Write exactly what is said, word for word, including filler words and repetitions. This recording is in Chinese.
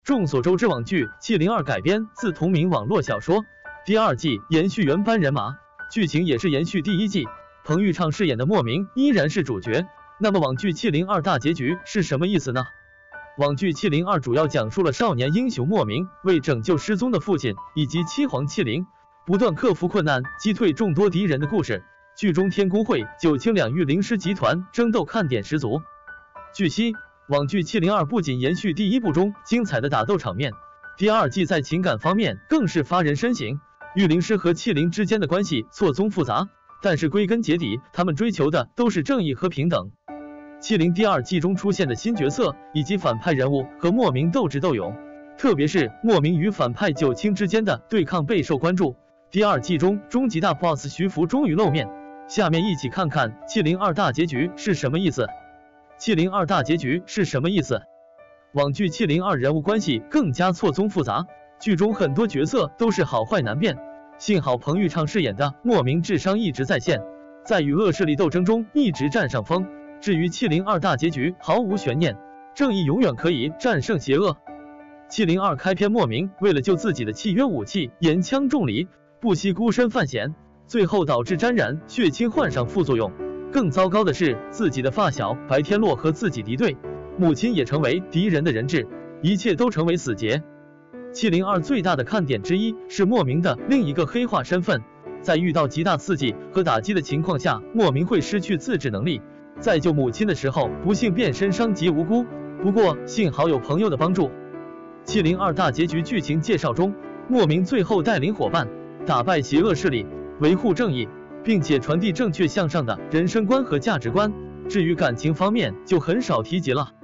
众所周知，网剧《七零二》改编自同名网络小说，第二季延续原班人马，剧情也是延续第一季。彭昱畅饰演的莫名依然是主角。那么网剧《七零二》大结局是什么意思呢？网剧《七零二》主要讲述了少年英雄莫名为拯救失踪的父亲以及七皇七灵，不断克服困难，击退众多敌人的故事。剧中天宫会、九卿两域灵师集团争斗看点十足。据悉，网剧《七零二》不仅延续第一部中精彩的打斗场面，第二季在情感方面更是发人深省。玉灵师和七灵之间的关系错综复杂，但是归根结底，他们追求的都是正义和平等。七灵第二季中出现的新角色以及反派人物和莫名斗智斗勇，特别是莫名与反派九卿之间的对抗备受关注。第二季中终极大 boss 徐福终于露面，下面一起看看七零二大结局是什么意思。七零二大结局是什么意思？网剧七零二人物关系更加错综复杂，剧中很多角色都是好坏难辨。幸好彭昱畅饰演的莫名智商一直在线，在与恶势力斗争中一直占上风。至于七零二大结局毫无悬念，正义永远可以战胜邪恶。七零二开篇，莫名为了救自己的契约武器沿枪重离，不惜孤身犯险，最后导致沾染血清患上副作用。更糟糕的是，自己的发小白天洛和自己敌对，母亲也成为敌人的人质，一切都成为死结。七零二最大的看点之一是莫名的另一个黑化身份，在遇到极大刺激和打击的情况下，莫名会失去自制能力，在救母亲的时候不幸变身伤及无辜，不过幸好有朋友的帮助。七零二大结局剧情介绍中，莫名最后带领伙伴打败邪恶势力，维护正义，并且传递正确向上的人生观和价值观，至于感情方面就很少提及了。